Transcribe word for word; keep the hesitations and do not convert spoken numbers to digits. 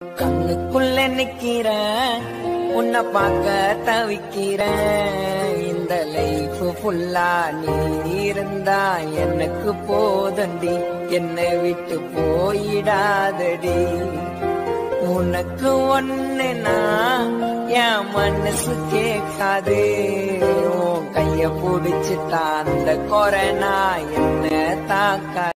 கண்ணுக்குள்ள நிக்கிற உன்னை பார்க்க தவிக்கிற இந்த லைஃப் ஃபுல்லா நீ இருந்தா எனக்கு போதண்டி என்னை விட்டு போயிடாதடி உனக்கு ஒண்ணுனா என் மனசு கேட்காது உன் கைய புடிச்சுட்டா அந்த கொரோனா என்ன தாக்கா